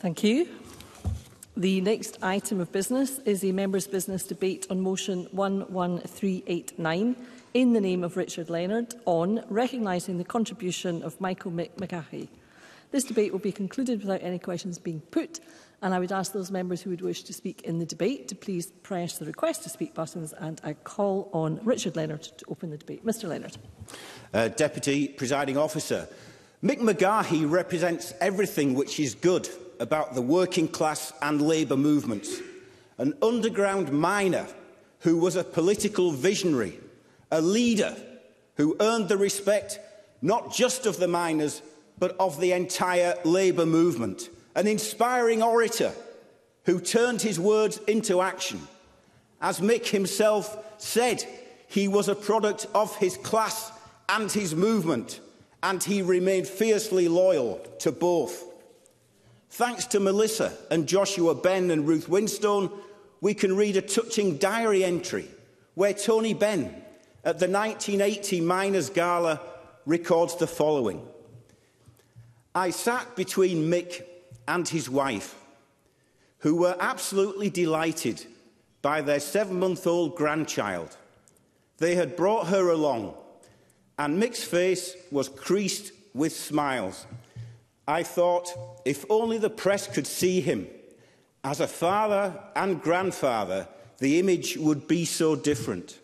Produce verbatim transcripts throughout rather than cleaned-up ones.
Thank you. The next item of business is a members' business debate on motion one one three eight nine in the name of Richard Leonard on recognising the contribution of Michael Mick McGahey. This debate will be concluded without any questions being put, and I would ask those members who would wish to speak in the debate to please press the request to speak buttons, and I call on Richard Leonard to open the debate. Mr Leonard. Uh, Deputy Presiding Officer, Mick McGahey represents everything which is good about the working class and labour movements. An underground miner who was a political visionary, a leader who earned the respect not just of the miners but of the entire labour movement. An inspiring orator who turned his words into action. As Mick himself said, he was a product of his class and his movement, and he remained fiercely loyal to both. Thanks to Melissa and Joshua Benn and Ruth Winstone, we can read a touching diary entry where Tony Benn, at the nineteen eighty Miners' Gala, records the following. I sat between Mick and his wife, who were absolutely delighted by their seven-month-old grandchild. They had brought her along, and Mick's face was creased with smiles. I thought, if only the press could see him. As a father and grandfather, the image would be so different.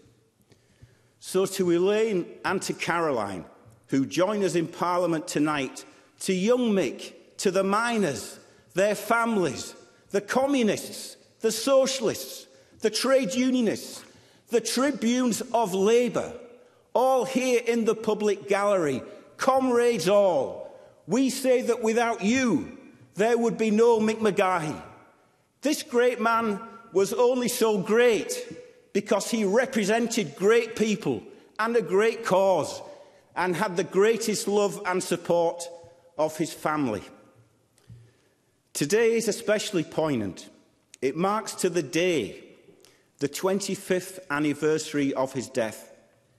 So to Elaine and to Caroline, who join us in Parliament tonight, to young Mick, to the miners, their families, the communists, the socialists, the trade unionists, the tribunes of labour, all here in the public gallery, comrades all, we say that without you, there would be no Mick McGahey. This great man was only so great because he represented great people and a great cause and had the greatest love and support of his family. Today is especially poignant. It marks to the day the twenty-fifth anniversary of his death.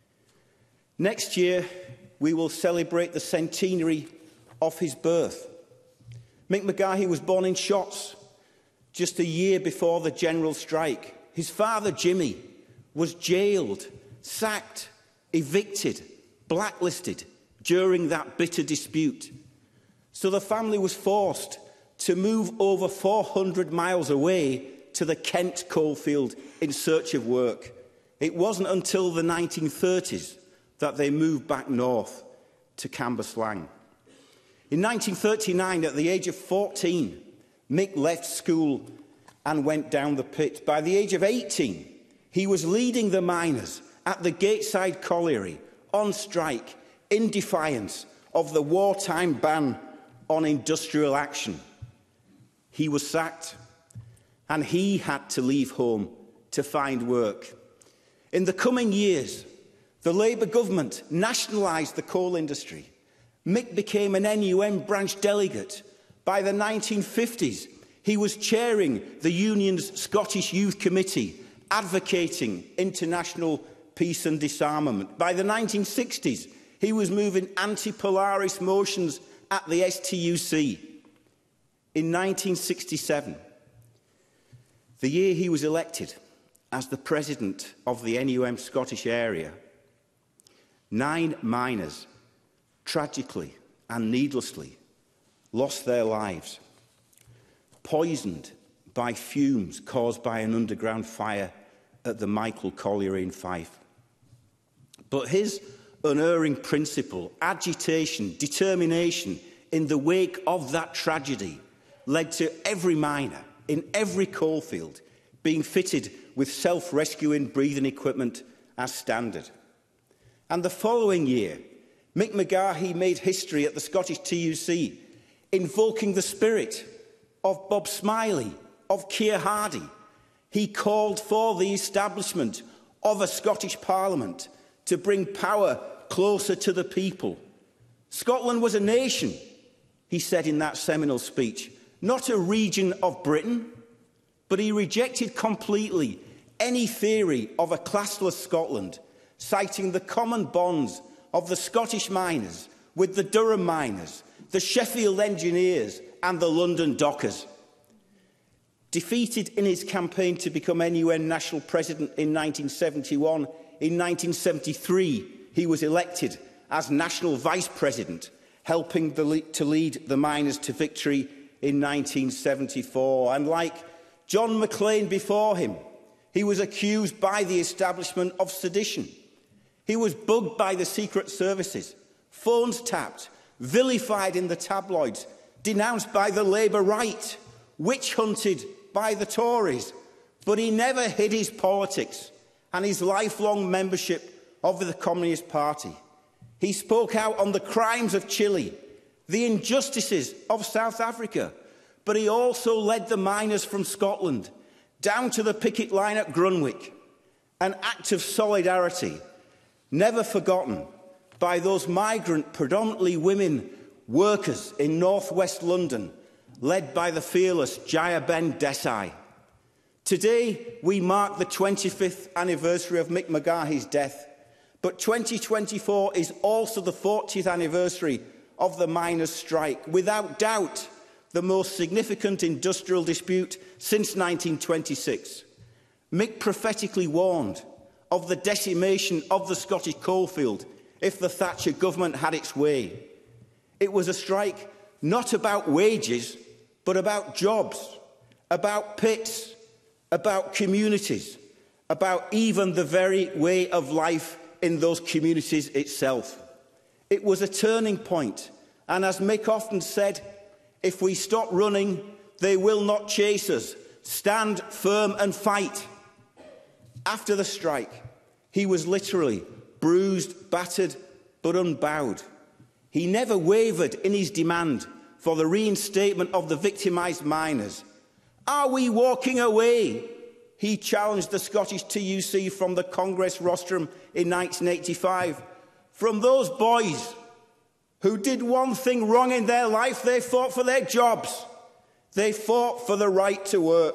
Next year, we will celebrate the centenary of his birth. Mick McGahey was born in Shotts just a year before the general strike. His father, Jimmy, was jailed, sacked, evicted, blacklisted during that bitter dispute. So the family was forced to move over four hundred miles away to the Kent coalfield in search of work. It wasn't until the nineteen thirties that they moved back north to Cambuslang. In nineteen thirty-nine, at the age of fourteen, Mick left school and went down the pit. By the age of eighteen, he was leading the miners at the Gateside Colliery on strike in defiance of the wartime ban on industrial action. He was sacked, and he had to leave home to find work. In the coming years, the Labour government nationalised the coal industry. Mick became an N U M branch delegate. By the nineteen fifties, he was chairing the union's Scottish Youth Committee, advocating international peace and disarmament. By the nineteen sixties, he was moving anti-Polaris motions at the S T U C. In nineteen sixty-seven, the year he was elected as the president of the N U M Scottish area, nine miners tragically and needlessly lost their lives, poisoned by fumes caused by an underground fire at the Michael Colliery in Fife. But his unerring principle, agitation, determination in the wake of that tragedy led to every miner in every coalfield being fitted with self-rescuing breathing equipment as standard. And the following year, Mick McGahey made history at the Scottish T U C, invoking the spirit of Bob Smiley, of Keir Hardie. He called for the establishment of a Scottish Parliament to bring power closer to the people. Scotland was a nation, he said in that seminal speech, not a region of Britain, but he rejected completely any theory of a classless Scotland, citing the common bonds of the Scottish miners with the Durham miners, the Sheffield Engineers and the London Dockers. Defeated in his campaign to become N U N National President in nineteen seventy-one, in nineteen seventy-three he was elected as National Vice President, helping the le to lead the miners to victory in nineteen seventy-four. And like John Maclean before him, he was accused by the establishment of sedition. He was bugged by the secret services, phones tapped, vilified in the tabloids, denounced by the Labour right, witch-hunted by the Tories. But he never hid his politics and his lifelong membership of the Communist Party. He spoke out on the crimes of Chile, the injustices of South Africa, but he also led the miners from Scotland down to the picket line at Grunwick, an act of solidarity never forgotten by those migrant, predominantly women, workers in north-west London, led by the fearless Jayaben Desai. Today, we mark the twenty-fifth anniversary of Mick McGahey's death, but twenty twenty-four is also the fortieth anniversary of the miners' strike, without doubt the most significant industrial dispute since nineteen twenty-six. Mick prophetically warned of the decimation of the Scottish coalfield if the Thatcher government had its way. It was a strike not about wages, but about jobs, about pits, about communities, about even the very way of life in those communities itself. It was a turning point, and as Mick often said, if we stop running, they will not chase us. Stand firm and fight. After the strike, he was literally bruised, battered, but unbowed. He never wavered in his demand for the reinstatement of the victimised miners. Are we walking away? He challenged the Scottish T U C from the Congress rostrum in nineteen eighty-five. From those boys who did one thing wrong in their life, they fought for their jobs. They fought for the right to work.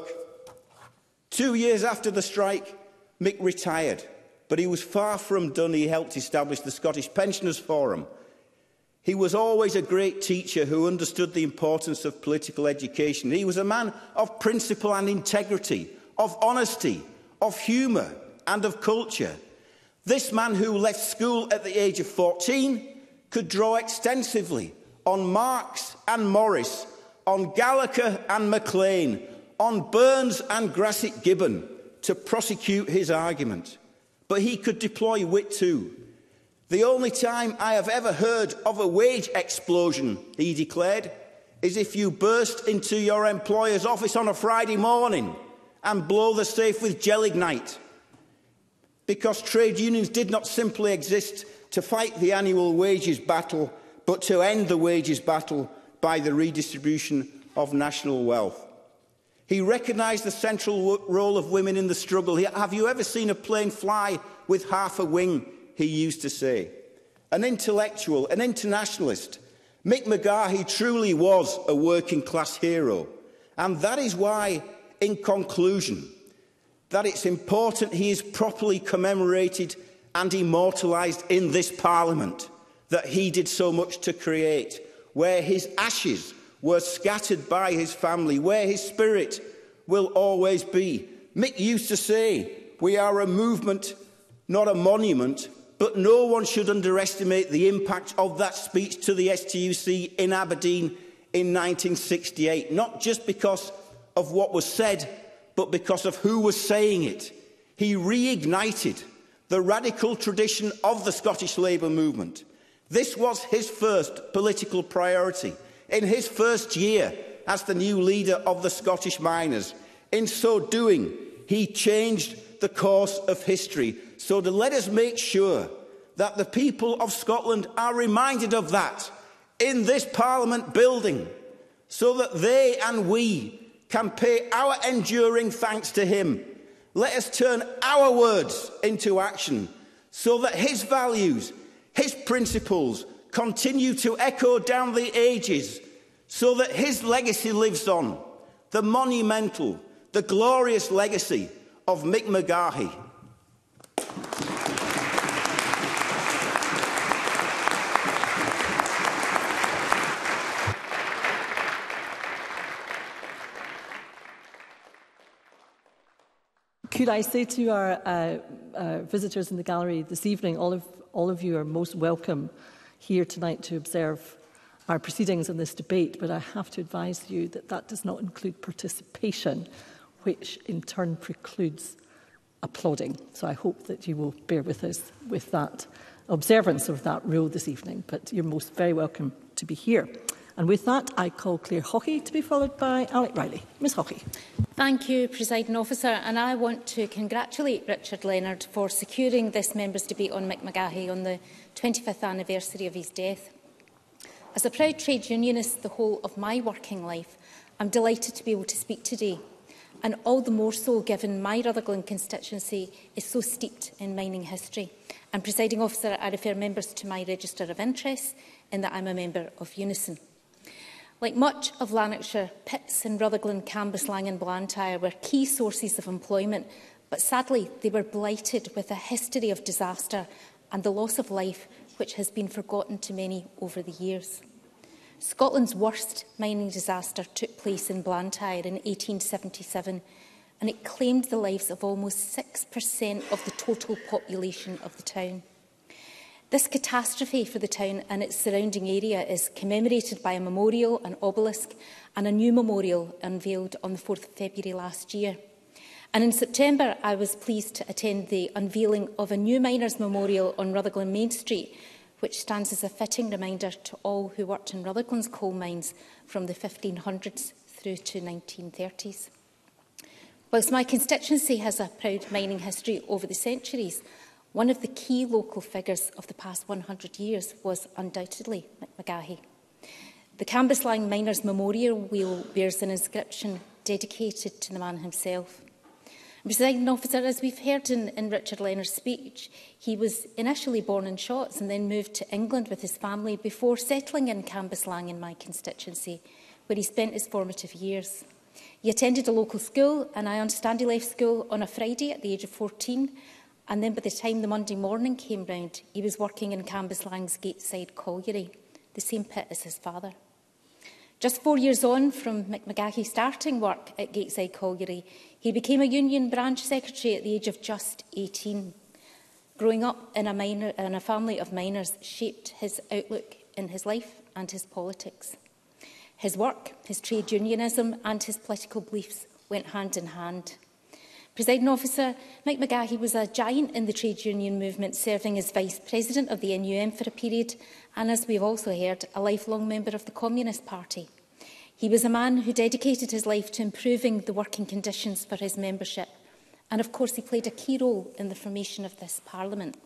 Two years after the strike, Mick retired, but he was far from done. He helped establish the Scottish Pensioners Forum. He was always a great teacher who understood the importance of political education. He was a man of principle and integrity, of honesty, of humour and of culture. This man, who left school at the age of fourteen, could draw extensively on Marx and Morris, on Gallagher and Maclean, on Burns and Grasset Gibbon to prosecute his argument. But he could deploy wit too. The only time I have ever heard of a wage explosion, he declared, is if you burst into your employer's office on a Friday morning and blow the safe with gelignite. Because trade unions did not simply exist to fight the annual wages battle, but to end the wages battle by the redistribution of national wealth. He recognised the central role of women in the struggle. Have you ever seen a plane fly with half a wing? He used to say. An intellectual, an internationalist, Mick McGahey truly was a working-class hero. And that is why, in conclusion, that it's important he is properly commemorated and immortalised in this Parliament, that he did so much to create, where his ashes were scattered by his family, where his spirit will always be. Mick used to say, we are a movement, not a monument, but no one should underestimate the impact of that speech to the S T U C in Aberdeen in nineteen sixty-eight, not just because of what was said, but because of who was saying it. He reignited the radical tradition of the Scottish Labour movement. This was his first political priority in his first year as the new leader of the Scottish miners. In so doing, he changed the course of history. So to let us make sure that the people of Scotland are reminded of that in this Parliament building, so that they and we can pay our enduring thanks to him. Let us turn our words into action, so that his values, his principles continue to echo down the ages, so that his legacy lives on, the monumental, the glorious legacy of Mick McGahey. Could I say to our uh, uh, visitors in the gallery this evening, all of, all of you are most welcome here tonight to observe our proceedings in this debate, but I have to advise you that that does not include participation, which in turn precludes applauding. So I hope that you will bear with us with that observance of that rule this evening, but you're most very welcome to be here. And with that, I call Claire Hockey to be followed by Alec Riley. Miz Hockey. Thank you, Presiding Officer, and I want to congratulate Richard Leonard for securing this members' debate on Mick McGahey on the twenty-fifth anniversary of his death. As a proud trade unionist the whole of my working life, I'm delighted to be able to speak today, and all the more so given my Rutherglen constituency is so steeped in mining history. And, Presiding Officer, I refer members to my register of interests in that I'm a member of Unison. Like much of Lanarkshire, pits in Rutherglen, Cambuslang and Blantyre were key sources of employment, but sadly they were blighted with a history of disaster and the loss of life which has been forgotten to many over the years. Scotland's worst mining disaster took place in Blantyre in eighteen seventy-seven, and it claimed the lives of almost six percent of the total population of the town. This catastrophe for the town and its surrounding area is commemorated by a memorial, an obelisk and a new memorial unveiled on the fourth of February last year. And in September, I was pleased to attend the unveiling of a new miners' memorial on Rutherglen Main Street, which stands as a fitting reminder to all who worked in Rutherglen's coal mines from the fifteen hundreds through to nineteen thirties. Whilst my constituency has a proud mining history over the centuries, one of the key local figures of the past one hundred years was undoubtedly Mick McGahey. The Cambuslang Miners' Memorial Wheel bears an inscription dedicated to the man himself. Presiding Officer, as we've heard in, in Richard Leonard's speech, he was initially born in Shotts and then moved to England with his family before settling in Cambuslang in my constituency, where he spent his formative years. He attended a local school, and I understand he left school on a Friday at the age of fourteen, and then by the time the Monday morning came round, he was working in Cambuslang's Gateside Colliery, the same pit as his father. Just four years on from Mick McGahey starting work at Gateside Colliery, he became a union branch secretary at the age of just eighteen. Growing up in a, miner, in a family of miners shaped his outlook in his life and his politics. His work, his trade unionism and his political beliefs went hand in hand. Presiding Officer, Mick McGahey was a giant in the trade union movement, serving as Vice President of the N U M for a period, and as we've also heard, a lifelong member of the Communist Party. He was a man who dedicated his life to improving the working conditions for his membership, and of course he played a key role in the formation of this Parliament.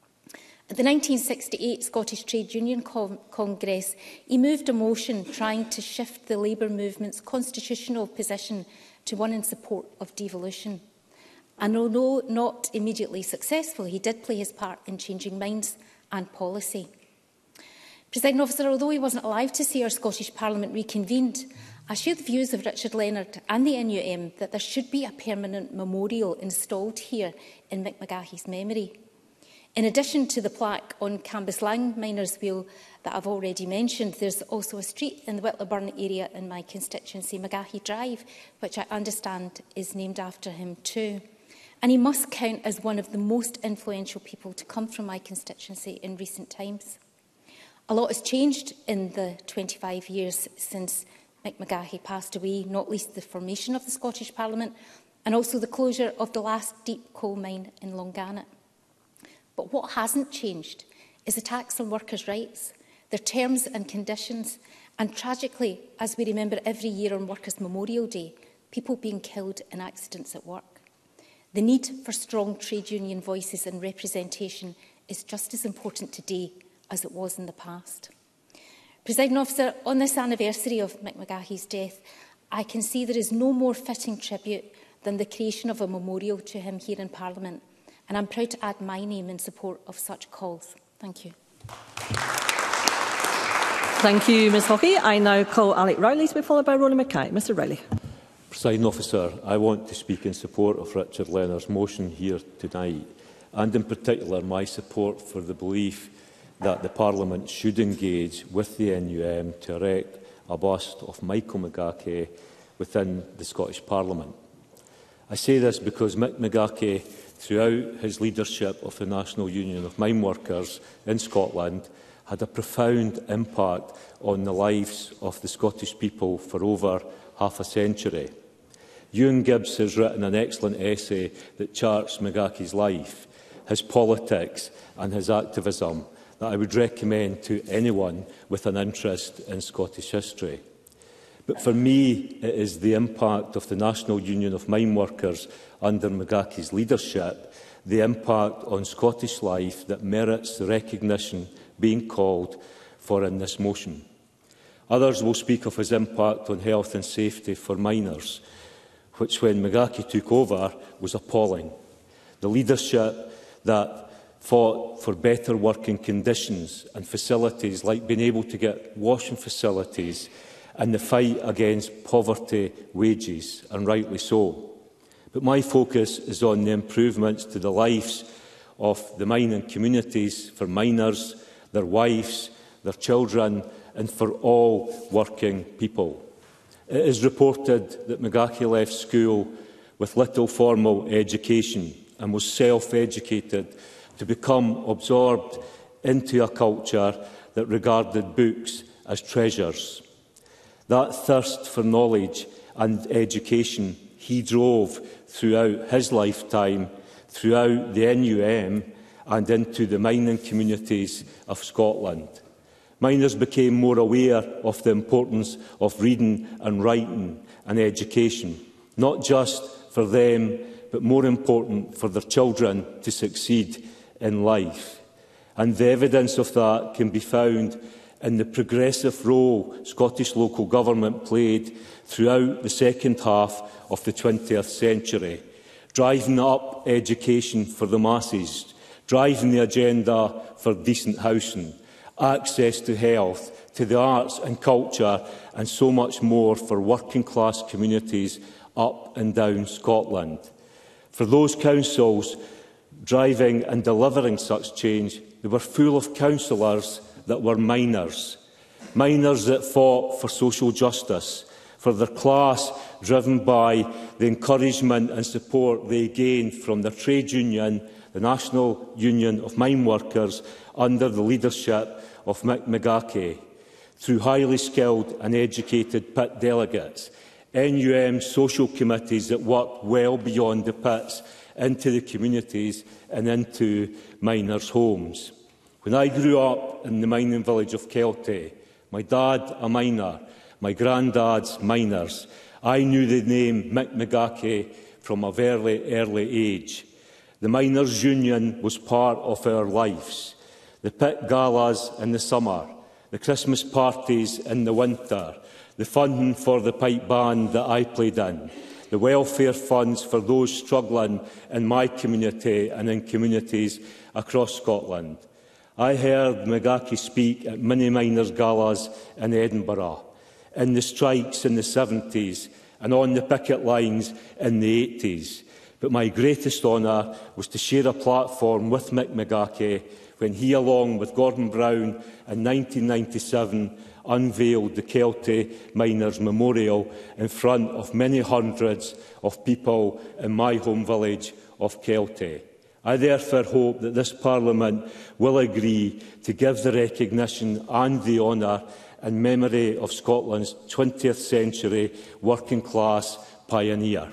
At the nineteen sixty-eight Scottish Trade Union Con Congress, he moved a motion trying to shift the Labour movement's constitutional position to one in support of devolution. And although not immediately successful, he did play his part in changing minds and policy. Presiding Officer, although he wasn't alive to see our Scottish Parliament reconvened, I share the views of Richard Leonard and the N U M that there should be a permanent memorial installed here in Mick McGahey's memory. In addition to the plaque on Cambuslang Miners' Wheel that I've already mentioned, there's also a street in the Whitlaburn area in my constituency, McGahey Drive, which I understand is named after him too. And he must count as one of the most influential people to come from my constituency in recent times. A lot has changed in the twenty-five years since Mick McGahey passed away, not least the formation of the Scottish Parliament and also the closure of the last deep coal mine in Longannet. But what hasn't changed is attacks on workers' rights, their terms and conditions, and tragically, as we remember every year on Workers' Memorial Day, people being killed in accidents at work. The need for strong trade union voices and representation is just as important today as it was in the past. Presiding Officer, on this anniversary of Mick McGahey's death, I can see there is no more fitting tribute than the creation of a memorial to him here in Parliament, and I'm proud to add my name in support of such calls. Thank you. Thank you, Miz Hockey. I now call Alec Riley to be followed by Rona Mackay. Mr Riley. Presiding Officer, I want to speak in support of Richard Leonard's motion here tonight, and in particular my support for the belief that the Parliament should engage with the N U M to erect a bust of Michael McGahey within the Scottish Parliament. I say this because Mick McGahey, throughout his leadership of the National Union of Mine Workers in Scotland, had a profound impact on the lives of the Scottish people for over half a century. Ewan Gibbs has written an excellent essay that charts McGahey's life, his politics and his activism that I would recommend to anyone with an interest in Scottish history. But for me, it is the impact of the National Union of Mine Workers under McGahey's leadership, the impact on Scottish life that merits the recognition being called for in this motion. Others will speak of his impact on health and safety for miners, which when McGahey took over was appalling. The leadership that fought for better working conditions and facilities, like being able to get washing facilities, and the fight against poverty wages, and rightly so. But my focus is on the improvements to the lives of the mining communities for miners, their wives, their children, and for all working people. It is reported that McGahey left school with little formal education and was self-educated to become absorbed into a culture that regarded books as treasures. That thirst for knowledge and education he drove throughout his lifetime, throughout the N U M and into the mining communities of Scotland. Miners became more aware of the importance of reading and writing and education, not just for them, but more important for their children to succeed in life. And the evidence of that can be found in the progressive role Scottish local government played throughout the second half of the twentieth century, driving up education for the masses, driving the agenda for decent housing, access to health, to the arts and culture, and so much more for working-class communities up and down Scotland. For those councils driving and delivering such change, they were full of councillors that were miners, miners that fought for social justice, for their class driven by the encouragement and support they gained from their trade union, the National Union of Mine Workers, under the leadership of Mick McGahey, through highly skilled and educated pit delegates, N U M social committees that worked well beyond the pits into the communities and into miners' homes. When I grew up in the mining village of Kelty, my dad a miner, my granddad's miners, I knew the name Mick McGahey from a very early age. The Miners' Union was part of our lives. The pit galas in the summer, the Christmas parties in the winter, the funding for the pipe band that I played in, the welfare funds for those struggling in my community and in communities across Scotland. I heard McGahey speak at many miners' galas in Edinburgh, in the strikes in the seventies and on the picket lines in the eighties. But my greatest honour was to share a platform with Mick McGahey when he, along with Gordon Brown in nineteen ninety-seven, unveiled the Kelty Miners' Memorial in front of many hundreds of people in my home village of Kelty. I therefore hope that this Parliament will agree to give the recognition and the honour in memory of Scotland's twentieth century working-class pioneer.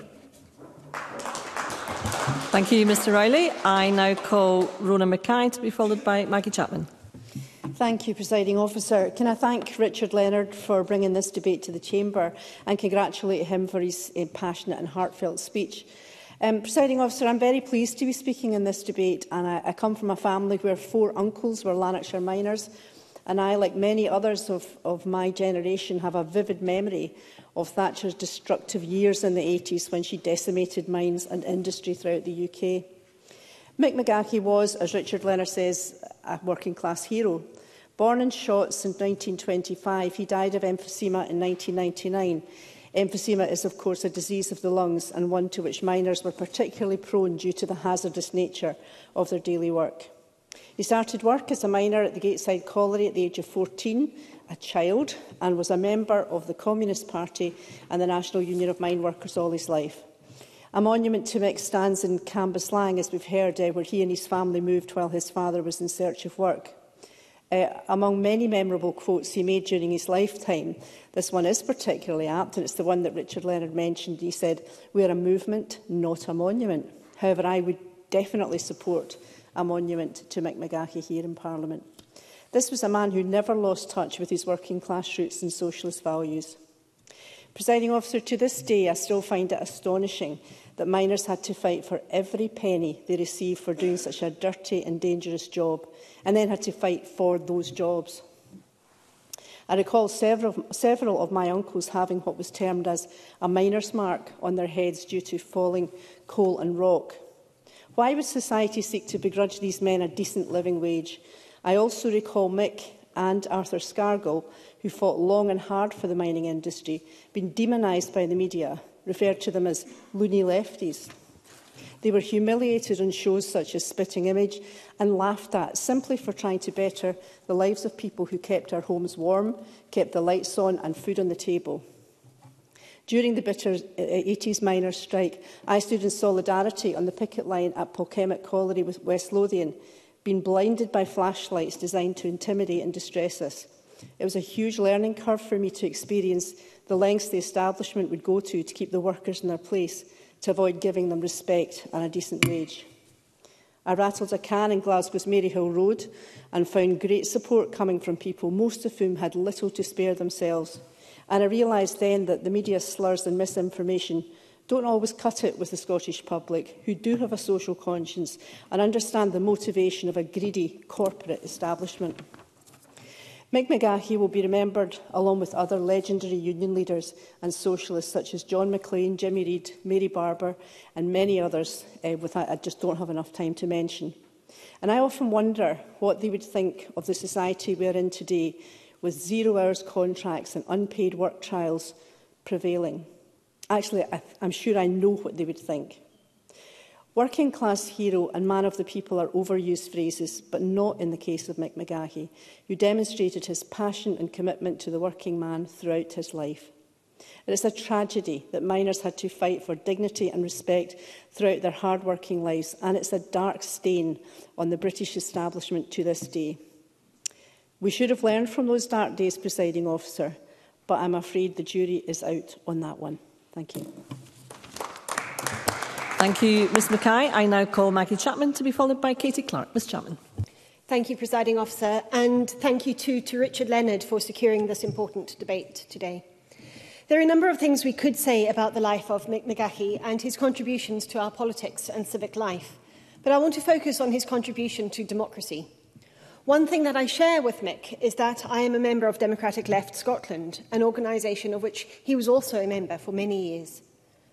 Thank you, Mr Riley. I now call Rona McKay to be followed by Maggie Chapman. Thank you, Presiding Officer. Can I thank Richard Leonard for bringing this debate to the Chamber and congratulate him for his uh, passionate and heartfelt speech. Um, Presiding Officer, I'm very pleased to be speaking in this debate, and I, I come from a family where four uncles were Lanarkshire miners, and I, like many others of, of my generation, have a vivid memory of Thatcher's destructive years in the eighties when she decimated mines and industry throughout the U K. Mick McGahey was, as Richard Leonard says, a working-class hero. Born in Shotts in nineteen twenty-five, he died of emphysema in nineteen ninety-nine. Emphysema is, of course, a disease of the lungs and one to which miners were particularly prone due to the hazardous nature of their daily work. He started work as a miner at the Gateside Colliery at the age of fourteen, a child, and was a member of the Communist Party and the National Union of Mine Workers all his life. A monument to Mick stands in Cambuslang, as we've heard, uh, where he and his family moved while his father was in search of work. Uh, among many memorable quotes he made during his lifetime, this one is particularly apt, and it's the one that Richard Leonard mentioned. He said, "We are a movement, not a monument." However, I would definitely support a monument to Mick McGahey here in Parliament. This was a man who never lost touch with his working class roots and socialist values. Presiding Officer, to this day, I still find it astonishing that miners had to fight for every penny they received for doing such a dirty and dangerous job, and then had to fight for those jobs. I recall several, several of my uncles having what was termed as a miner's mark on their heads due to falling coal and rock. Why would society seek to begrudge these men a decent living wage? I also recall Mick and Arthur Scargill, who fought long and hard for the mining industry, being demonised by the media, referred to them as loony lefties. They were humiliated on shows such as Spitting Image and laughed at simply for trying to better the lives of people who kept our homes warm, kept the lights on and food on the table. During the bitter eighties miners' strike, I stood in solidarity on the picket line at Polkemmet Colliery with West Lothian, being blinded by flashlights designed to intimidate and distress us. It was a huge learning curve for me to experience the lengths the establishment would go to to keep the workers in their place, to avoid giving them respect and a decent wage. I rattled a can in Glasgow's Maryhill Road and found great support coming from people, most of whom had little to spare themselves. And I realised then that the media slurs and misinformation don't always cut it with the Scottish public, who do have a social conscience and understand the motivation of a greedy corporate establishment. Mick McGahey will be remembered along with other legendary union leaders and socialists such as John Maclean, Jimmy Reid, Mary Barber and many others uh, with I just don't have enough time to mention. And I often wonder what they would think of the society we are in today, with zero hours contracts and unpaid work trials prevailing. Actually, I I'm sure I know what they would think. Working class hero and man of the people are overused phrases, but not in the case of Mick McGahey, who demonstrated his passion and commitment to the working man throughout his life. It is a tragedy that miners had to fight for dignity and respect throughout their hard-working lives, and it's a dark stain on the British establishment to this day. We should have learned from those dark days, Presiding Officer, but I'm afraid the jury is out on that one. Thank you. Thank you, Miz Mackay. I now call Maggie Chapman to be followed by Katie Clark. Miz Chapman. Thank you, Presiding Officer, and thank you too to Richard Leonard for securing this important debate today. There are a number of things we could say about the life of Mick McGahey and his contributions to our politics and civic life, but I want to focus on his contribution to democracy. One thing that I share with Mick is that I am a member of Democratic Left Scotland, an organisation of which he was also a member for many years.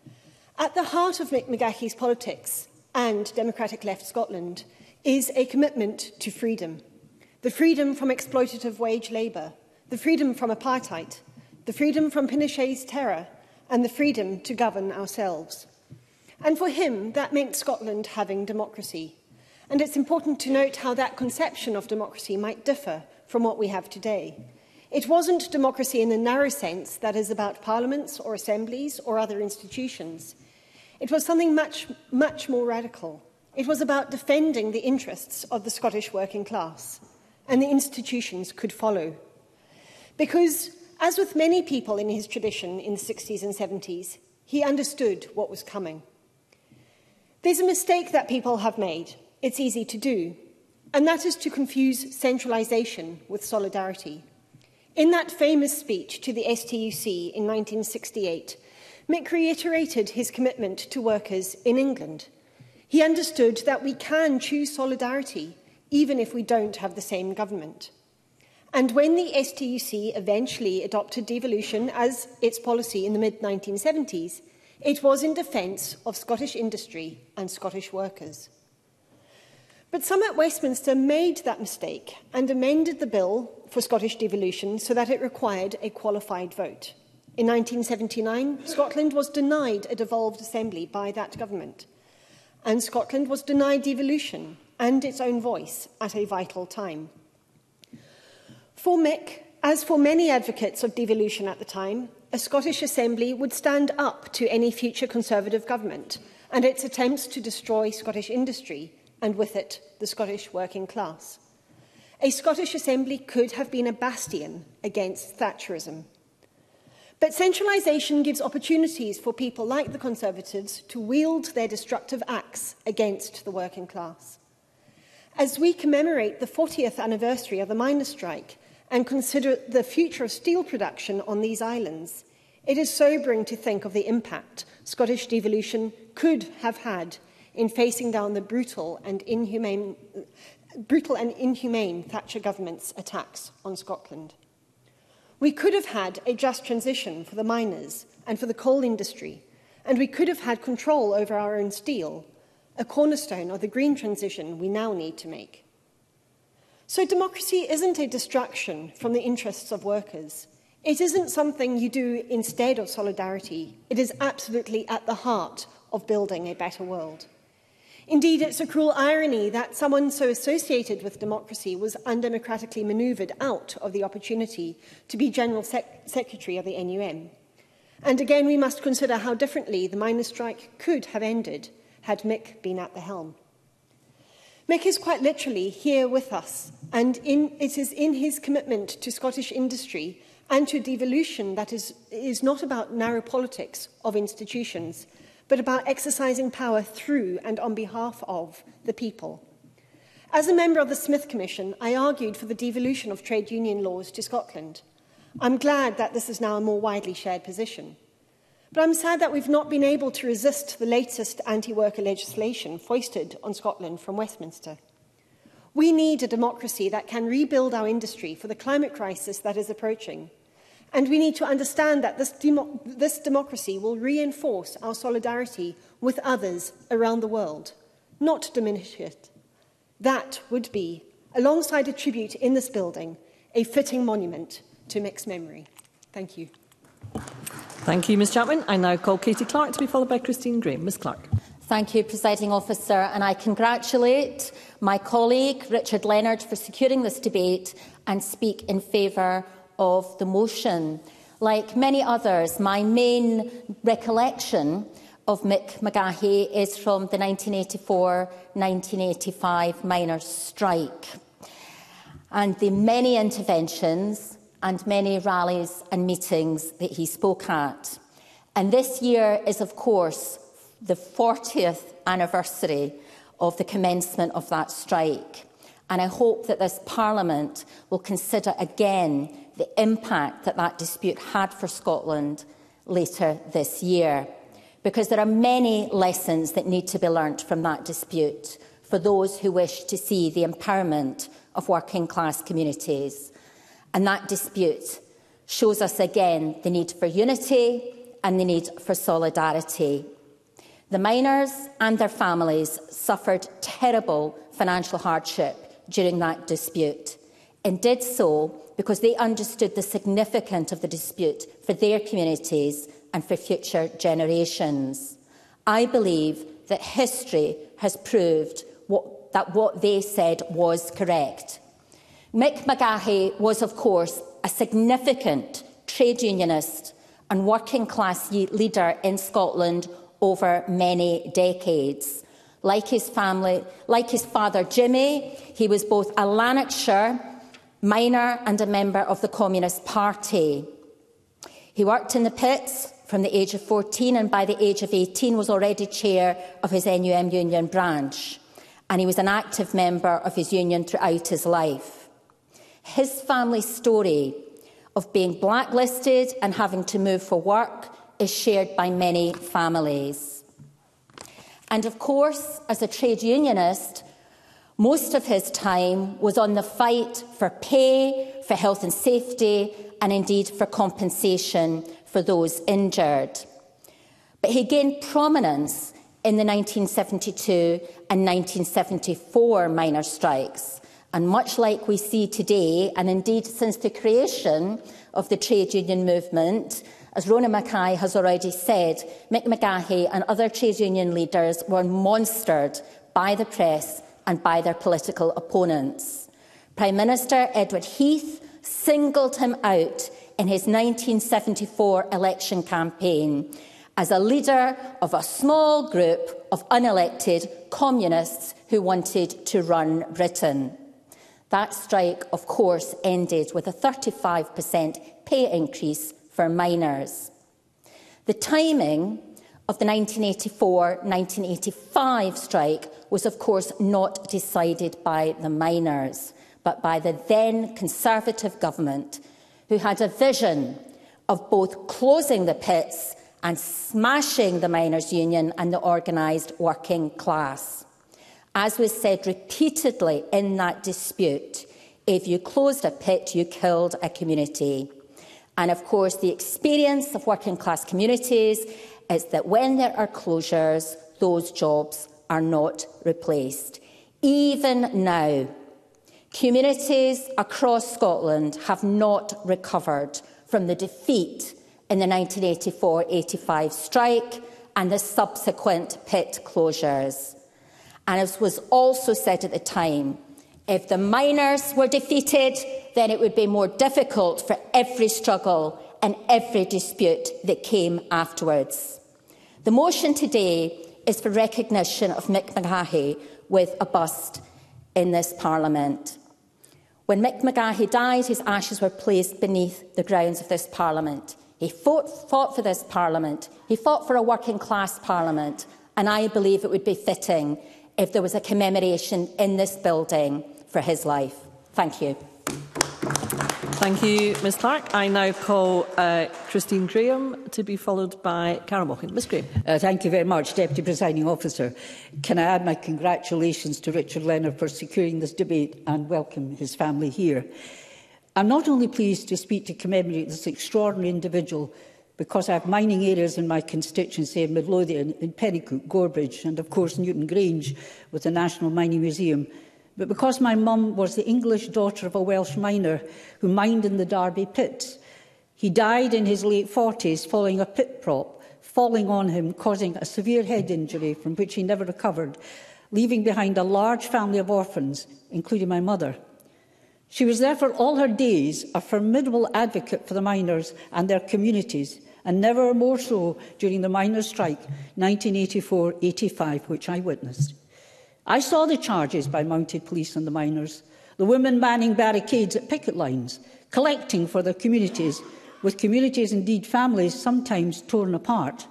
At the heart of Mick McGahey's politics and Democratic Left Scotland is a commitment to freedom. The freedom from exploitative wage labour, the freedom from apartheid, the freedom from Pinochet's terror, and the freedom to govern ourselves. And for him, that meant Scotland having democracy. And it's important to note how that conception of democracy might differ from what we have today. It wasn't democracy in the narrow sense that is about parliaments or assemblies or other institutions. It was something much, much more radical. It was about defending the interests of the Scottish working class, and the institutions could follow. Because, as with many people in his tradition in the sixties and seventies, he understood what was coming. There's a mistake that people have made. It's easy to do, and that is to confuse centralisation with solidarity. In that famous speech to the S T U C in nineteen sixty-eight, Mick reiterated his commitment to workers in England. He understood that we can choose solidarity even if we don't have the same government. And when the S T U C eventually adopted devolution as its policy in the mid nineteen seventies, it was in defence of Scottish industry and Scottish workers. But some at Westminster made that mistake and amended the bill for Scottish devolution so that it required a qualified vote. In nineteen seventy-nine, Scotland was denied a devolved assembly by that government, and Scotland was denied devolution and its own voice at a vital time. For Mick, as for many advocates of devolution at the time, a Scottish Assembly would stand up to any future Conservative government and its attempts to destroy Scottish industry, and with it, the Scottish working class. A Scottish Assembly could have been a bastion against Thatcherism. But centralisation gives opportunities for people like the Conservatives to wield their destructive axe against the working class. As we commemorate the fortieth anniversary of the miners' strike and consider the future of steel production on these islands, it is sobering to think of the impact Scottish devolution could have had in facing down the brutal and inhumane, brutal and inhumane Thatcher government's attacks on Scotland. We could have had a just transition for the miners and for the coal industry, and we could have had control over our own steel, a cornerstone of the green transition we now need to make. So democracy isn't a distraction from the interests of workers. It isn't something you do instead of solidarity. It is absolutely at the heart of building a better world. Indeed, it's a cruel irony that someone so associated with democracy was undemocratically manoeuvred out of the opportunity to be General Sec- Secretary of the N U M. And again, we must consider how differently the miners' strike could have ended had Mick been at the helm. Mick is quite literally here with us, and in, it is in his commitment to Scottish industry and to devolution that is, is not about narrow politics of institutions, but about exercising power through and on behalf of the people. As a member of the Smith Commission, I argued for the devolution of trade union laws to Scotland. I'm glad that this is now a more widely shared position. But I'm sad that we've not been able to resist the latest anti-worker legislation foisted on Scotland from Westminster. We need a democracy that can rebuild our industry for the climate crisis that is approaching. And we need to understand that this, demo this democracy will reinforce our solidarity with others around the world, not diminish it. That would be, alongside a tribute in this building, a fitting monument to Mick's memory. Thank you. Thank you, Ms Chapman. I now call Katie Clark to be followed by Christine Graham. Ms Clark. Thank you, Presiding Officer, and I congratulate my colleague Richard Leonard for securing this debate and speak in favour of the motion. Like many others, my main recollection of Mick McGahey is from the nineteen eighty-four nineteen eighty-five miners' strike and the many interventions and many rallies and meetings that he spoke at. And this year is, of course, the fortieth anniversary of the commencement of that strike. And I hope that this Parliament will consider again the impact that that dispute had for Scotland later this year. Because there are many lessons that need to be learnt from that dispute for those who wish to see the empowerment of working class communities. And that dispute shows us again the need for unity and the need for solidarity. The miners and their families suffered terrible financial hardship during that dispute and did so because they understood the significance of the dispute for their communities and for future generations. I believe that history has proved what, that what they said was correct. Mick McGahey was, of course, a significant trade unionist and working class leader in Scotland over many decades. Like his family, like his father Jimmy, he was both a Lanarkshire miner and a member of the Communist Party. He worked in the pits from the age of fourteen and by the age of eighteen was already chair of his N U M union branch. And he was an active member of his union throughout his life. His family's story of being blacklisted and having to move for work is shared by many families. And of course, as a trade unionist, most of his time was on the fight for pay, for health and safety, and indeed for compensation for those injured. But he gained prominence in the nineteen seventy-two and nineteen seventy-four miners' strikes. And much like we see today, and indeed since the creation of the trade union movement, as Rona Mackay has already said, Mick McGahey and other trade union leaders were monstered by the press and by their political opponents. Prime Minister Edward Heath singled him out in his nineteen seventy-four election campaign as a leader of a small group of unelected communists who wanted to run Britain. That strike, of course, ended with a thirty-five percent pay increase for miners. The timing of the nineteen eighty-four nineteen eighty-five strike was, of course, not decided by the miners, but by the then Conservative government, who had a vision of both closing the pits and smashing the miners' union and the organised working class. As was said repeatedly in that dispute, if you closed a pit, you killed a community. And of course, the experience of working class communities is that when there are closures, those jobs are not replaced. Even now, communities across Scotland have not recovered from the defeat in the nineteen eighty-four eighty-five strike and the subsequent pit closures. And as was also said at the time, if the miners were defeated, then it would be more difficult for every struggle and every dispute that came afterwards. The motion today is for recognition of Mick McGahey with a bust in this Parliament. When Mick McGahey died, his ashes were placed beneath the grounds of this Parliament. He fought, fought for this Parliament. He fought for a working-class Parliament. And I believe it would be fitting if there was a commemoration in this building for his life. Thank you. Thank you, Ms Clark. I now call uh, Christine Graham to be followed by Karen Walking. Ms Graham. Uh, thank you very much, Deputy Presiding Officer. Can I add my congratulations to Richard Leonard for securing this debate and welcome his family here. I'm not only pleased to speak to commemorate this extraordinary individual because I have mining areas in my constituency of Midlothian, in Pennycook, Gorebridge and, of course, Newton Grange with the National Mining Museum, but because my mum was the English daughter of a Welsh miner who mined in the Derby pit. He died in his late forties following a pit prop falling on him, causing a severe head injury from which he never recovered, leaving behind a large family of orphans, including my mother. She was therefore all her days a formidable advocate for the miners and their communities, and never more so during the miners' strike nineteen eighty-four eighty-five, which I witnessed. I saw the charges by mounted police on the miners, the women manning barricades at picket lines, collecting for their communities, with communities, indeed families, sometimes torn apart.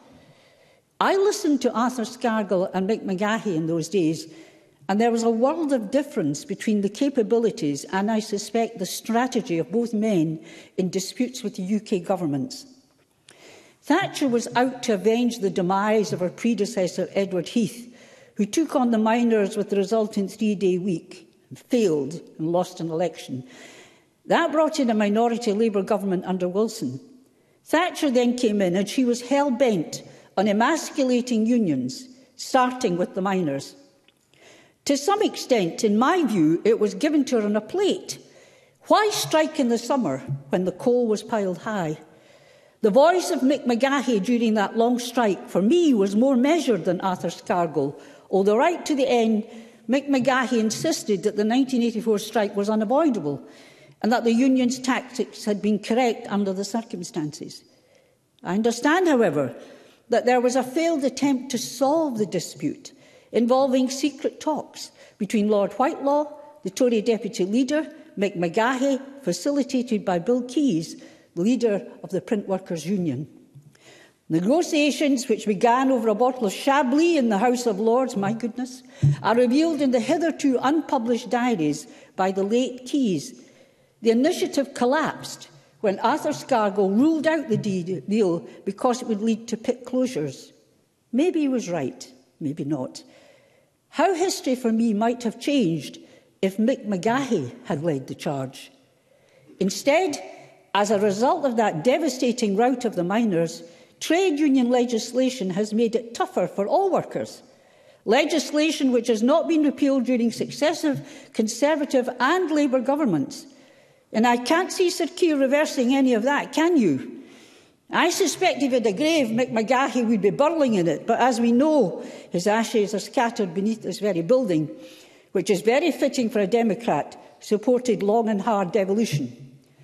I listened to Arthur Scargill and Mick McGahey in those days, and there was a world of difference between the capabilities and, I suspect, the strategy of both men in disputes with the U K governments. Thatcher was out to avenge the demise of her predecessor, Edward Heath, who took on the miners with the resultant three-day week, and failed and lost an election. That brought in a minority Labour government under Wilson. Thatcher then came in and she was hell-bent on emasculating unions, starting with the miners. To some extent, in my view, it was given to her on a plate. Why strike in the summer when the coal was piled high? The voice of Mick McGahey during that long strike, for me, was more measured than Arthur Scargill, although right to the end, Mick McGahey insisted that the nineteen eighty-four strike was unavoidable and that the union's tactics had been correct under the circumstances. I understand, however, that there was a failed attempt to solve the dispute involving secret talks between Lord Whitelaw, the Tory deputy leader, Mick McGahey, facilitated by Bill Keyes, the leader of the Print Workers' Union. Negotiations, which began over a bottle of Chablis in the House of Lords, my goodness, are revealed in the hitherto unpublished diaries by the late Keyes. The initiative collapsed when Arthur Scargill ruled out the deal because it would lead to pit closures. Maybe he was right, maybe not. How history for me might have changed if Mick McGahey had led the charge. Instead, as a result of that devastating rout of the miners, trade union legislation has made it tougher for all workers. Legislation which has not been repealed during successive Conservative and Labour governments. And I can't see Sir Keir reversing any of that, can you? I suspect if he had a grave, Mick McGahey would be burling in it, but as we know, his ashes are scattered beneath this very building, which is very fitting for a Democrat, supported long and hard devolution.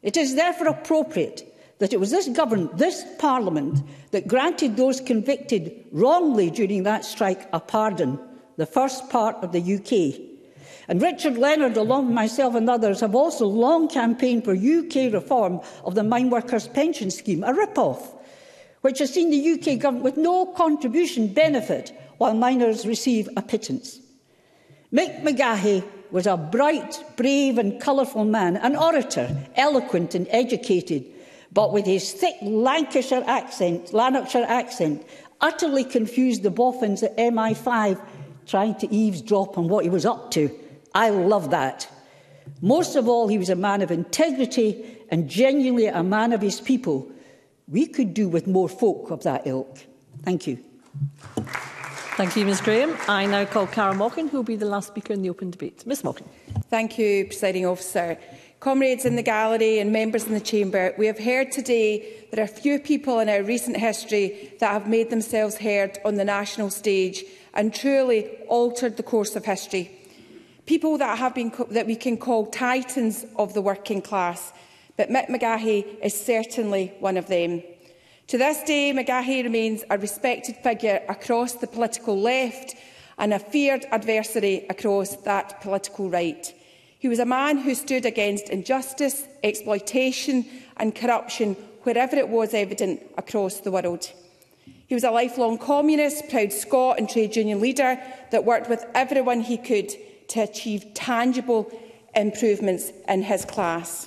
It is therefore appropriate that it was this government, this Parliament, that granted those convicted wrongly during that strike a pardon, the first part of the U K. And Richard Leonard, along with myself and others, have also long campaigned for U K reform of the mine workers' pension scheme, a rip-off, which has seen the U K government with no contribution benefit while miners receive a pittance. Mick McGahey was a bright, brave and colourful man, an orator, eloquent and educated, but with his thick Lancashire accent, Lanarkshire accent, utterly confused the boffins at M I five trying to eavesdrop on what he was up to. I love that. Most of all, he was a man of integrity and genuinely a man of his people. We could do with more folk of that ilk. Thank you. Thank you, Ms Graham. I now call Cara Mockin, who will be the last speaker in the open debate. Ms Mockin. Thank you, Presiding Officer. Comrades in the gallery and members in the chamber, we have heard today there are few people in our recent history that have made themselves heard on the national stage and truly altered the course of history. People that, have been, that we can call titans of the working class, but Mick McGahey is certainly one of them. To this day, McGahey remains a respected figure across the political left and a feared adversary across that political right. He was a man who stood against injustice, exploitation and corruption wherever it was evident across the world. He was a lifelong communist, proud Scot and trade union leader that worked with everyone he could to achieve tangible improvements in his class.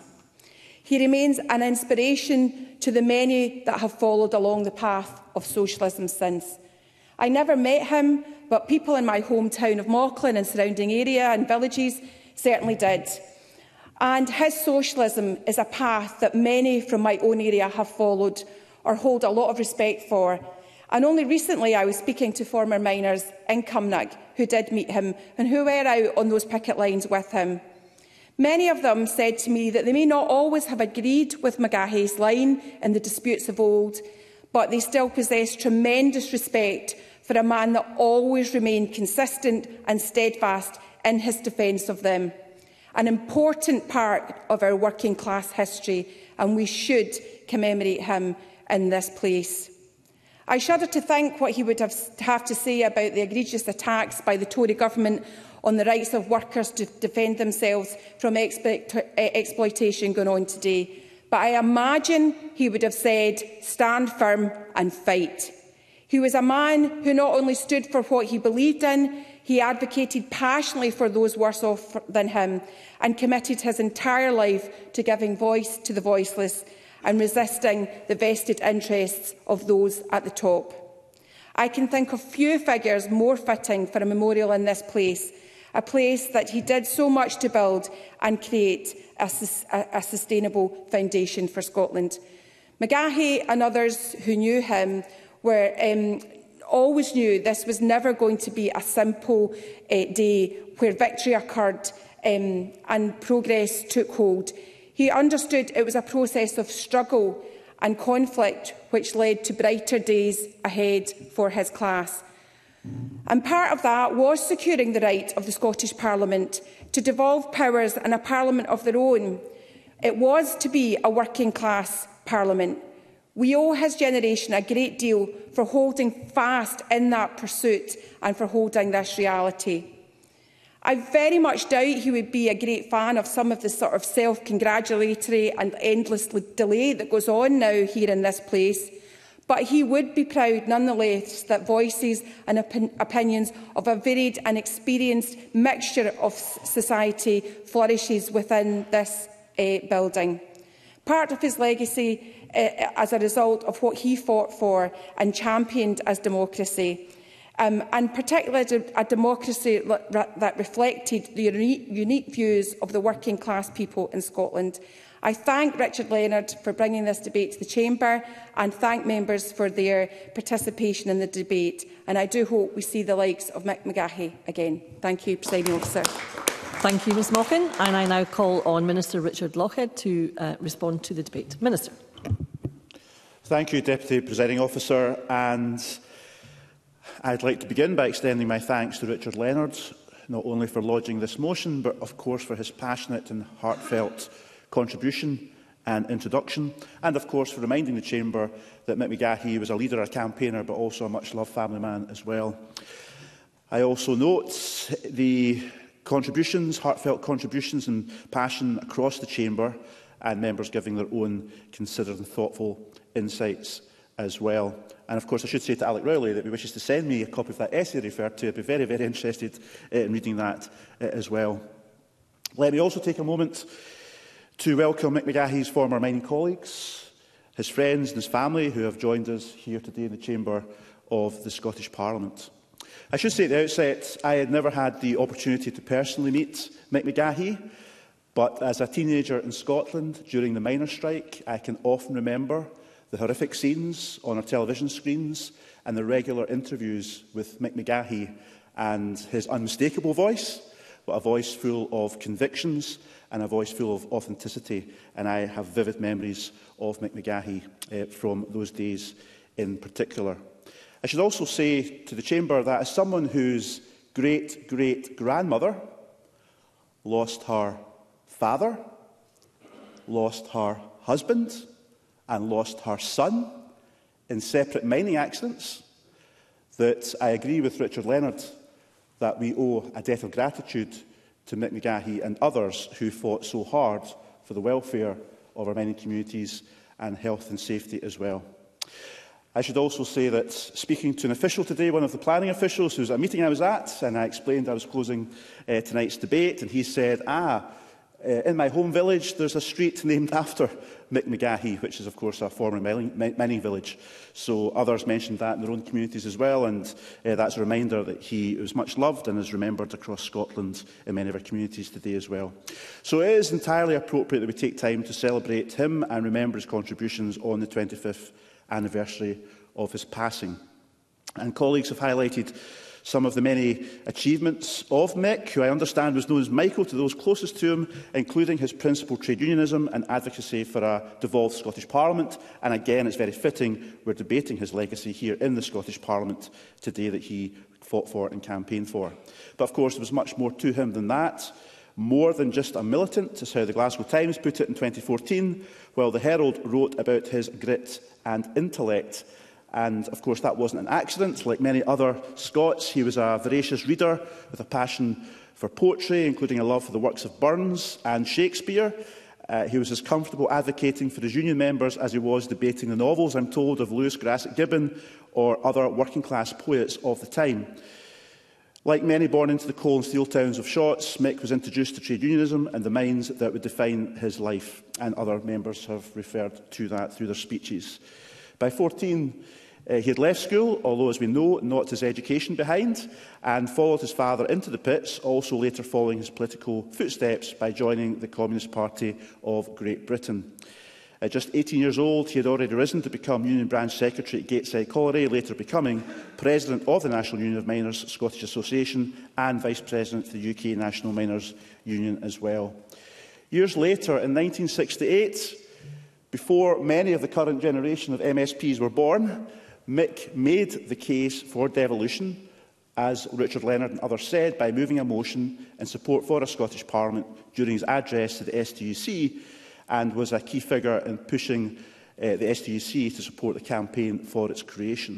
He remains an inspiration to the many that have followed along the path of socialism since. I never met him, but people in my hometown of Mauchline and surrounding area and villages certainly did. And his socialism is a path that many from my own area have followed or hold a lot of respect for. And only recently I was speaking to former miners in Cumnock who did meet him and who were out on those picket lines with him. Many of them said to me that they may not always have agreed with McGahey's line in the disputes of old, but they still possess tremendous respect for a man that always remained consistent and steadfast in his defence of them. An important part of our working class history, and we should commemorate him in this place. I shudder to think what he would have, have to say about the egregious attacks by the Tory government on the rights of workers to defend themselves from exploitation going on today. But I imagine he would have said, stand firm and fight. He was a man who not only stood for what he believed in, he advocated passionately for those worse off than him and committed his entire life to giving voice to the voiceless and resisting the vested interests of those at the top. I can think of few figures more fitting for a memorial in this place, a place that he did so much to build and create a, a, a sustainable foundation for Scotland. McGahey and others who knew him were um, always knew this was never going to be a simple uh, day where victory occurred um, and progress took hold. He understood it was a process of struggle and conflict which led to brighter days ahead for his class. And part of that was securing the right of the Scottish Parliament to devolve powers and a Parliament of their own. It was to be a working class Parliament. We owe his generation a great deal for holding fast in that pursuit and for holding this reality. I very much doubt he would be a great fan of some of the sort of self-congratulatory and endless delay that goes on now here in this place, but he would be proud nonetheless that voices and op opinions of a varied and experienced mixture of society flourishes within this uh, building. Part of his legacy uh, as a result of what he fought for and championed as democracy. Um, and particularly a democracy that reflected the unique, unique views of the working class people in Scotland. I thank Richard Leonard for bringing this debate to the Chamber and thank members for their participation in the debate. And I do hope we see the likes of Mick McGahey again. Thank you, Presiding Officer. Thank you, Ms Mockin. And I now call on Minister Richard Lochhead to uh, respond to the debate. Minister. Thank you, Deputy Presiding Officer. And I'd like to begin by extending my thanks to Richard Leonard, not only for lodging this motion, but of course for his passionate and heartfelt contribution and introduction, and of course for reminding the Chamber that Mick McGahey was a leader, a campaigner, but also a much-loved family man as well. I also note the contributions, heartfelt contributions and passion across the Chamber, and members giving their own considered and thoughtful insights as well. And of course, I should say to Alec Rowley that if he wishes to send me a copy of that essay referred to, I'd be very, very interested uh, in reading that uh, as well. Let me also take a moment to welcome Mick McGahey's former mining colleagues, his friends and his family who have joined us here today in the Chamber of the Scottish Parliament. I should say at the outset, I had never had the opportunity to personally meet Mick McGahey, but as a teenager in Scotland during the miners' strike, I can often remember the horrific scenes on our television screens and the regular interviews with Mick McGahey and his unmistakable voice, but a voice full of convictions and a voice full of authenticity. And I have vivid memories of Mick McGahey uh, from those days in particular. I should also say to the Chamber that as someone whose great-great-grandmother lost her father, lost her husband, and lost her son in separate mining accidents, that I agree with Richard Leonard that we owe a debt of gratitude to Mick McGahey and others who fought so hard for the welfare of our mining communities and health and safety as well. I should also say that speaking to an official today, one of the planning officials who was at a meeting I was at, and I explained I was closing uh, tonight's debate, and he said, ah, Uh, in my home village, there's a street named after Mick McGahey, which is, of course, a former mining, mining village. So others mentioned that in their own communities as well, and uh, that's a reminder that he was much loved and is remembered across Scotland in many of our communities today as well. So it is entirely appropriate that we take time to celebrate him and remember his contributions on the twenty-fifth anniversary of his passing. And colleagues have highlighted some of the many achievements of Mick, who I understand was known as Michael to those closest to him, including his principled trade unionism and advocacy for a devolved Scottish Parliament. And again, it's very fitting we're debating his legacy here in the Scottish Parliament today that he fought for and campaigned for. But of course, there was much more to him than that. More than just a militant, is how the Glasgow Times put it in twenty fourteen, while the Herald wrote about his grit and intellect. And, of course, that wasn't an accident. Like many other Scots, he was a voracious reader with a passion for poetry, including a love for the works of Burns and Shakespeare. Uh, he was as comfortable advocating for his union members as he was debating the novels, I'm told, of Lewis Grassic Gibbon or other working-class poets of the time. Like many born into the coal and steel towns of Shotts, Mick was introduced to trade unionism and the minds that would define his life, and other members have referred to that through their speeches. By fourteen, Uh, he had left school, although, as we know, not his education behind, and followed his father into the pits, also later following his political footsteps by joining the Communist Party of Great Britain. At just eighteen years old, he had already risen to become Union Branch Secretary at Gateside Colliery, later becoming President of the National Union of Miners Scottish Association and Vice President of the U K National Miners Union as well. Years later, in nineteen sixty-eight, before many of the current generation of M S Ps were born, Mick made the case for devolution, as Richard Leonard and others said, by moving a motion in support for a Scottish Parliament during his address to the S T U C, and was a key figure in pushing uh, the S T U C to support the campaign for its creation.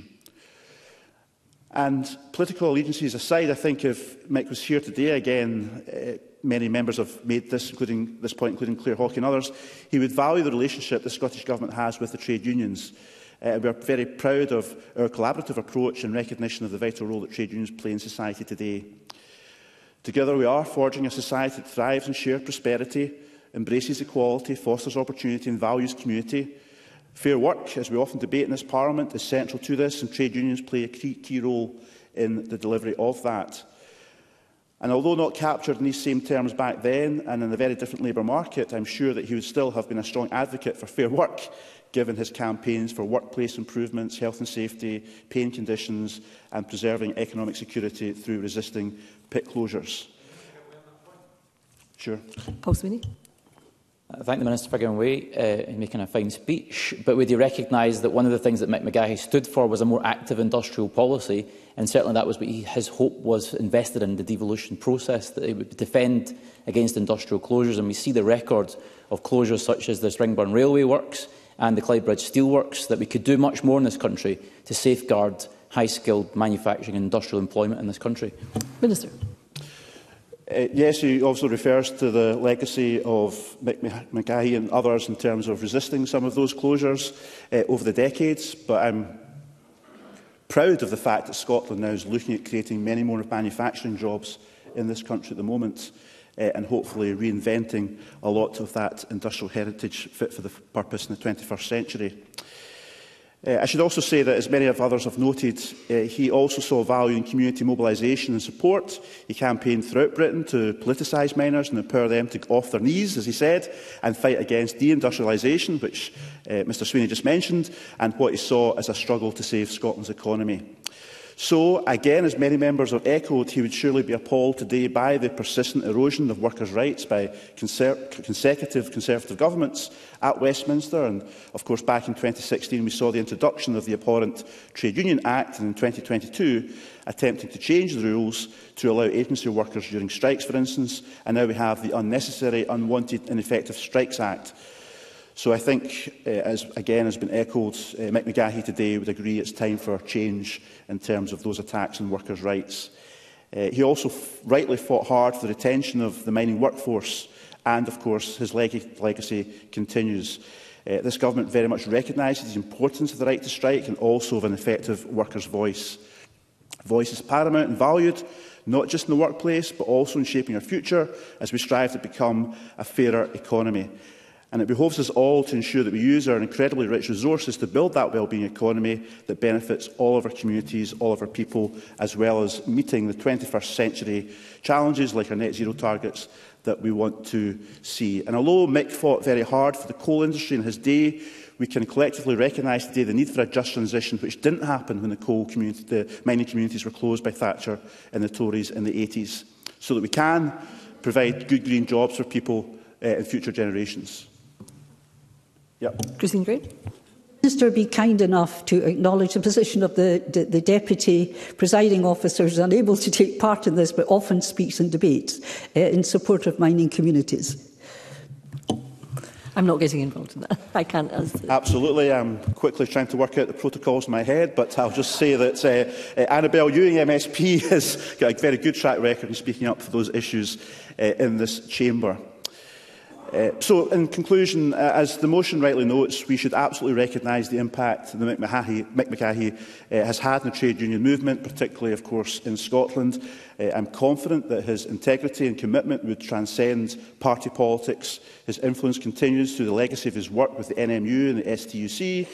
And political allegiances aside, I think if Mick was here today, again, uh, many members have made this, including this point, including Claire Hawke and others, he would value the relationship the Scottish Government has with the trade unions. Uh, we are very proud of our collaborative approach and recognition of the vital role that trade unions play in society today. Together we are forging a society that thrives in shared prosperity, embraces equality, fosters opportunity and values community. Fair work, as we often debate in this Parliament, is central to this, and trade unions play a key, key role in the delivery of that. And although not captured in these same terms back then and in a very different labour market, I'm sure that he would still have been a strong advocate for fair work, given his campaigns for workplace improvements, health and safety, paying conditions and preserving economic security through resisting pit closures. Sure. Paul Sweeney. I thank the Minister for giving way uh, and making a fine speech, but would he recognise that one of the things that Mick McGahey stood for was a more active industrial policy, and certainly that was what he, his hope was invested in, the devolution process, that he would defend against industrial closures. And we see the record of closures such as the Springburn Railway Works and the Clydebridge Steelworks, that we could do much more in this country to safeguard high-skilled manufacturing and industrial employment in this country. Minister. Uh, yes, he also refers to the legacy of Mick McGahey and others in terms of resisting some of those closures uh, over the decades, but I'm proud of the fact that Scotland now is looking at creating many more manufacturing jobs in this country at the moment, uh, and hopefully reinventing a lot of that industrial heritage fit for the purpose in the twenty-first century. Uh, I should also say that, as many of others have noted, uh, he also saw value in community mobilisation and support. He campaigned throughout Britain to politicise miners and empower them to go off their knees, as he said, and fight against deindustrialisation, which uh, Mr Sweeney just mentioned, and what he saw as a struggle to save Scotland's economy. So, again, as many members have echoed, he would surely be appalled today by the persistent erosion of workers' rights by conser consecutive Conservative governments at Westminster. And, of course, back in twenty sixteen, we saw the introduction of the abhorrent Trade Union Act, and in twenty twenty-two, attempting to change the rules to allow agency workers during strikes, for instance, and now we have the Unnecessary, Unwanted, Ineffective Strikes Act. So I think, uh, as again has been echoed, uh, Mick McGahey today would agree it's time for change in terms of those attacks on workers' rights. Uh, he also rightly fought hard for the retention of the mining workforce, and of course his leg legacy continues. Uh, this government very much recognises the importance of the right to strike and also of an effective workers' voice. Voice is paramount and valued, not just in the workplace, but also in shaping our future as we strive to become a fairer economy. And it behoves us all to ensure that we use our incredibly rich resources to build that wellbeing economy that benefits all of our communities, all of our people, as well as meeting the twenty-first century challenges like our net zero targets that we want to see. And although Mick fought very hard for the coal industry in his day, we can collectively recognise today the need for a just transition, which didn't happen when the coal community, the mining communities were closed by Thatcher and the Tories in the eighties, so that we can provide good green jobs for people uh, in future generations. Yep. Christine Gray. Minister, be kind enough to acknowledge the position of the, the, the Deputy Presiding Officer, who is unable to take part in this but often speaks in debates uh, in support of mining communities. I'm not getting involved in that. I can't. As Absolutely. I'm quickly trying to work out the protocols in my head, but I'll just say that uh, uh, Annabel Ewing, M S P, has got a very good track record in speaking up for those issues uh, in this chamber. Uh, so, in conclusion, uh, as the motion rightly notes, we should absolutely recognise the impact that Mick McGahey, Mick McGahey uh, has had in the trade union movement, particularly, of course, in Scotland. Uh, I'm confident that his integrity and commitment would transcend party politics. His influence continues through the legacy of his work with the N M U and the S T U C.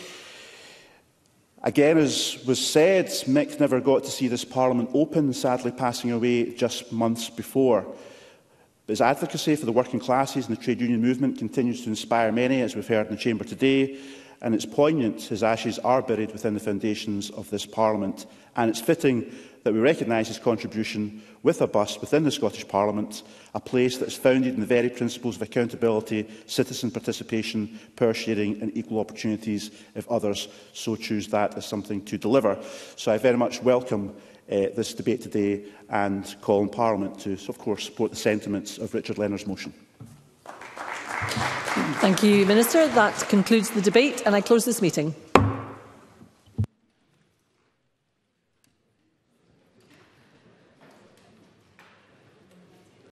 Again, as was said, Mick never got to see this Parliament open, sadly passing away just months before. But his advocacy for the working classes and the trade union movement continues to inspire many, as we've heard in the chamber today, and it's poignant his ashes are buried within the foundations of this Parliament, and it's fitting that we recognise his contribution with a bust within the Scottish Parliament, a place that is founded in the very principles of accountability, citizen participation, power sharing and equal opportunities if others so choose that as something to deliver. So I very much welcome Uh, this debate today and call on Parliament to, of course, support the sentiments of Richard Leonard's motion. Thank you, Minister. That concludes the debate and I close this meeting.